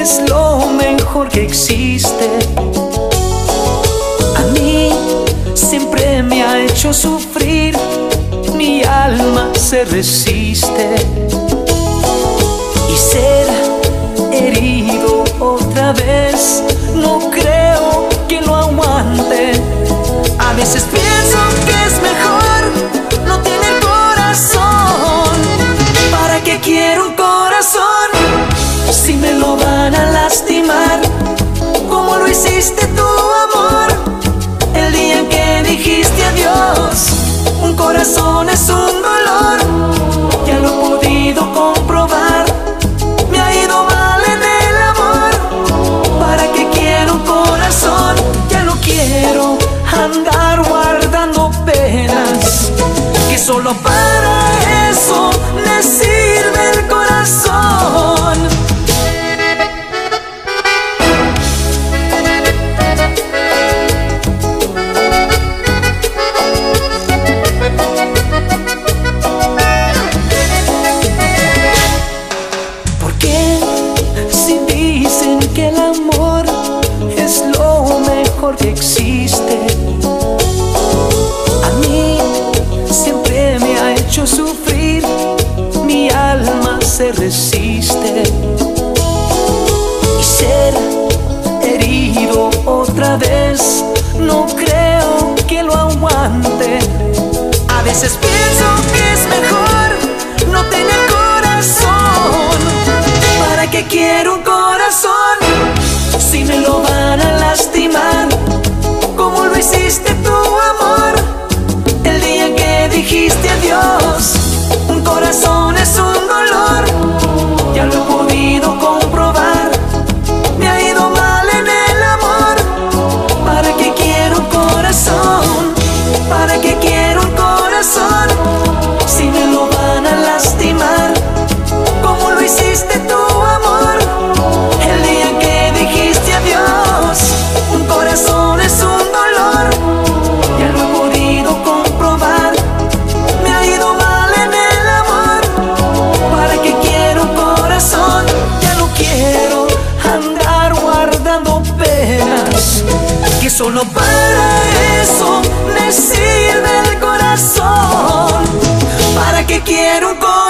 es lo mejor que existe. A mí siempre me ha hecho sufrir, mi alma se resiste. Y ser herido otra vez, no creo que lo aguante. A veces pienso que es mejor no tener corazón. ¿Para qué quiero un corazón si me lo van a lastimar? Como lo hiciste tú, amor, el día en que dijiste adiós. Un corazón es un dolor, ya lo he podido comprobar. Me ha ido mal en el amor. ¿Para qué quiero un corazón? Ya no quiero andar guardando penas, que solo para eso me sirve el corazón. ¿Por qué si dicen que el amor es lo mejor que existe? A mí siempre me ha hecho sufrir, mi alma se resiste. Y ser herido otra vez, no creo que lo aguante. A veces pienso que es mejor no tener corazón. ¿Para qué quiero un corazón si me lo van a lastimar? Como lo hiciste tú, amor, el día en que dijiste adiós. Un corazón es un dolor, ya lo he podido comprobar. Me ha ido mal en el amor. ¿Para qué quiero un corazón? ¿Para qué quiero un corazón si me lo van a lastimar? Como lo hiciste tú, amor, el día en que dijiste adiós. Un corazón es un dolor, ya lo he podido comprobar. Me ha ido mal en el amor. ¿Para qué quiero un corazón? Ya no quiero andar guardando penas, que solo para eso me sirve el corazón. ¿Para qué quiero un corazón?